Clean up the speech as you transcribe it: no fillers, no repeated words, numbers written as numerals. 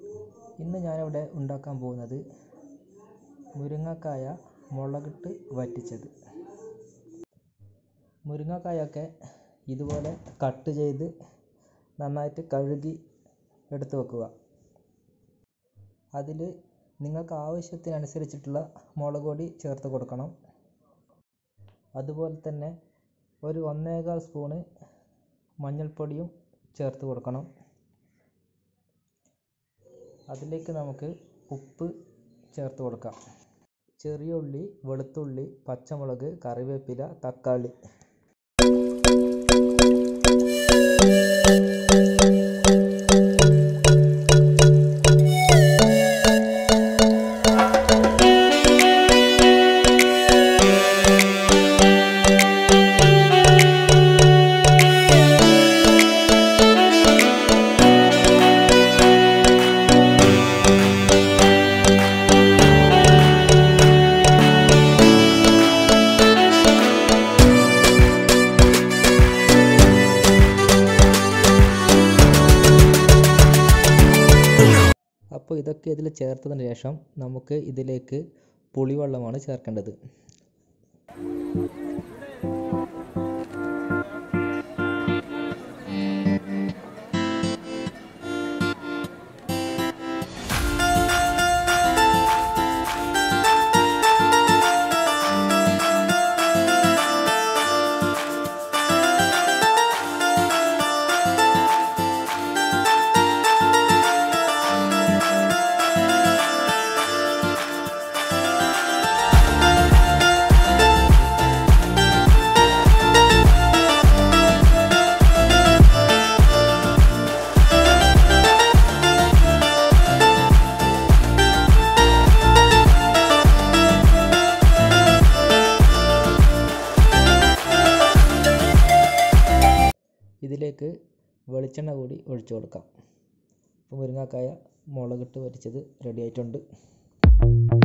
ഇന്ന് ഞാനിവിടെ ഉണ്ടാക്കാൻ പോകുന്നത് മുരിങ്ങക്കായ മുളകിട്ട് വറ്റിച്ചത്. മുരിങ്ങക്കായൊക്കെ ഇതുപോലെ കട്ട് ചെയ്ത് നന്നായിട്ട് കഴുകി എടുത്ത് വെക്കുക. അതിൽ നിങ്ങൾക്ക് ആവശ്യത്തിനനുസരിച്ചിട്ടുള്ള മുളക് പൊടി ചേർത്ത് കൊടുക്കണം. അതുപോലെ തന്നെ ഒരു 1.25 സ്പൂണ് മഞ്ഞൾപ്പൊടിയും ചേർത്ത് കൊടുക്കണം. അതിലേക്ക് നമുക്ക് ഉപ്പ് ചേർത്ത് കൊടുക്കാം. ചെറിയ ഉള്ളി, വെളുത്തുള്ളി, പച്ചമുളക്, കറിവേപ്പില, തക്കാളി. അപ്പോൾ ഇതൊക്കെ ഇതിൽ ചേർത്തതിന് ശേഷം നമുക്ക് ഇതിലേക്ക് പുളിവെള്ളമാണ് ചേർക്കേണ്ടത്. ഇതിലേക്ക് വെളിച്ചെണ്ണ കൂടി ഒഴിച്ചു കൊടുക്കാം. അപ്പോൾ മുരിങ്ങക്കായ മുളകിട്ട് വറ്റിച്ചത് റെഡി ആയിട്ടുണ്ട്.